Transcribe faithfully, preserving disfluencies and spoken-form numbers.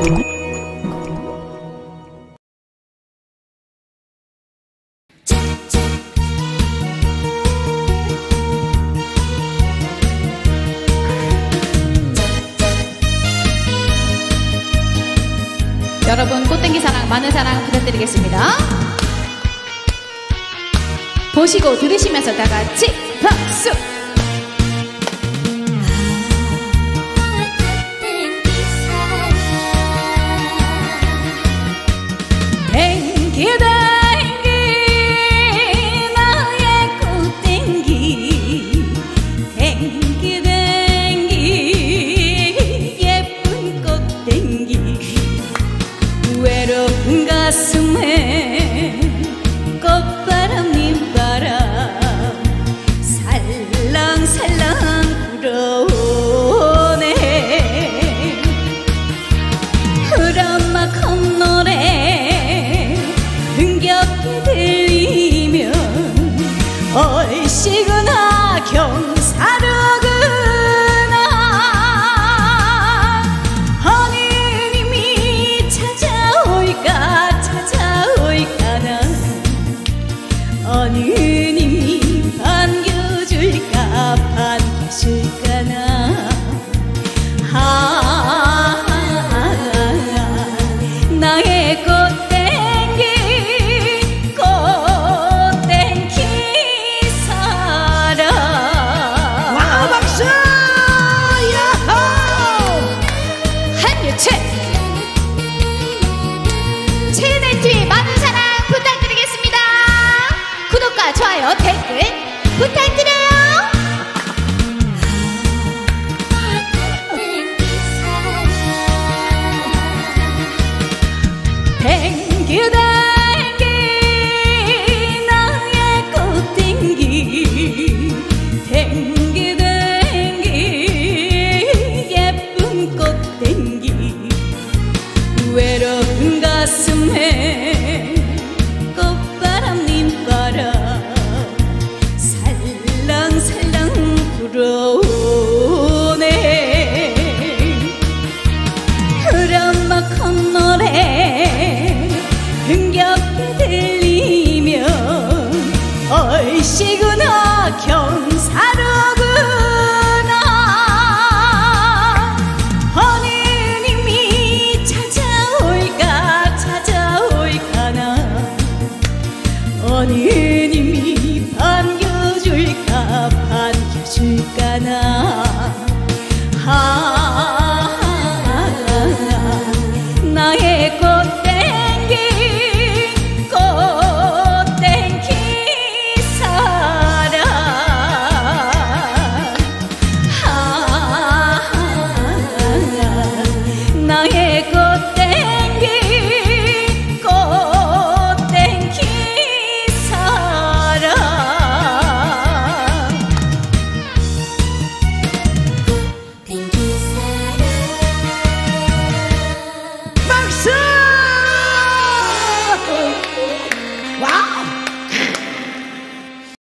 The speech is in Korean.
여러분 꽃땡기 사랑 많은 사랑 부탁드리겠습니다. 보시고 들으시면서 다 같이 박수! 땡기 땡기 나의 꽃땡기 땡기 땡기 예쁜 꽃땡기 외로운 가슴에 꽃바람 잎바람 살랑살랑 불어오네. 흐름막 콧노래 흥겹게 들리면 얼씨구나 경사로구나. 하느님이 찾아올까 찾아올까나 하느님이 반겨줄까 반겨줄까나. 아, 나의 꽃땡기 꽃땡기 사랑. 와 박수! 야호! 한유채 채널티 많은 사랑 부탁드리겠습니다. 구독과 좋아요 댓글 부탁드려요. 땡기 땡기 나의 꽃땡기 땡기 땡기 예쁜 꽃땡기 외로운 가슴에